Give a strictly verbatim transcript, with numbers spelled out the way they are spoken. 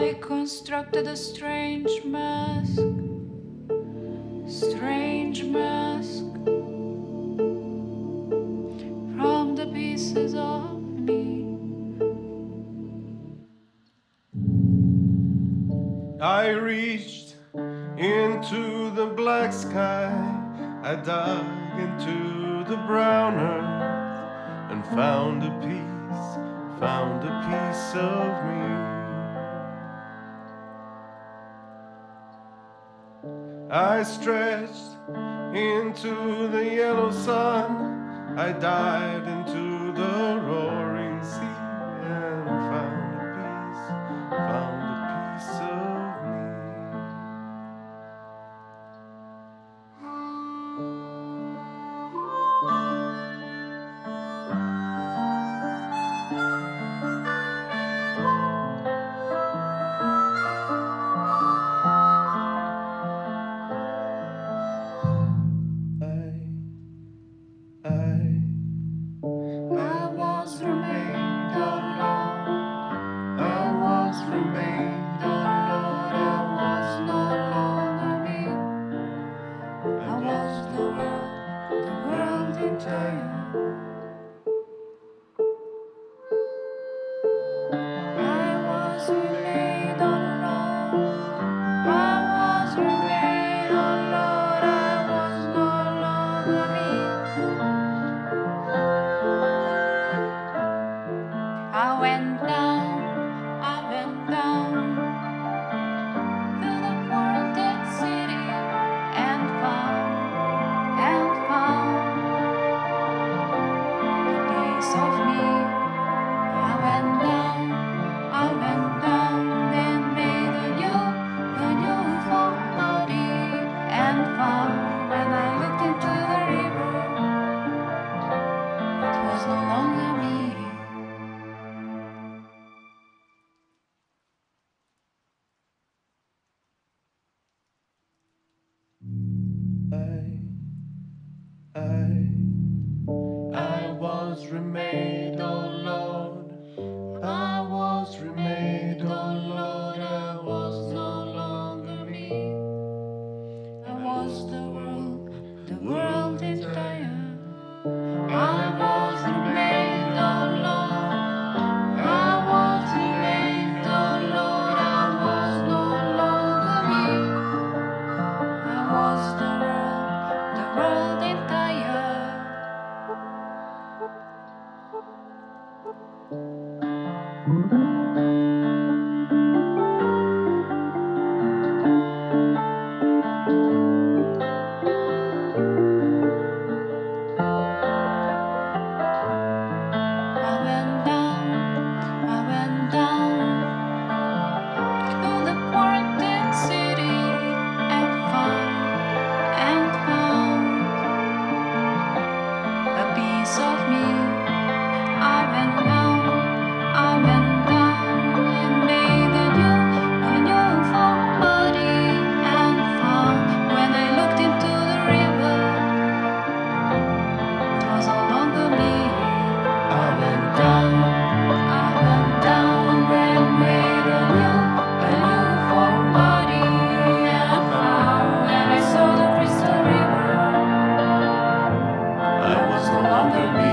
I constructed a strange mask, strange mask from the pieces of me. I reached into the black sky, I dug into the brown earth and found a piece, found a piece of me. I stretched into the yellow sun, I dived into the roaring sea and found a piece, found a piece of me. Longer me.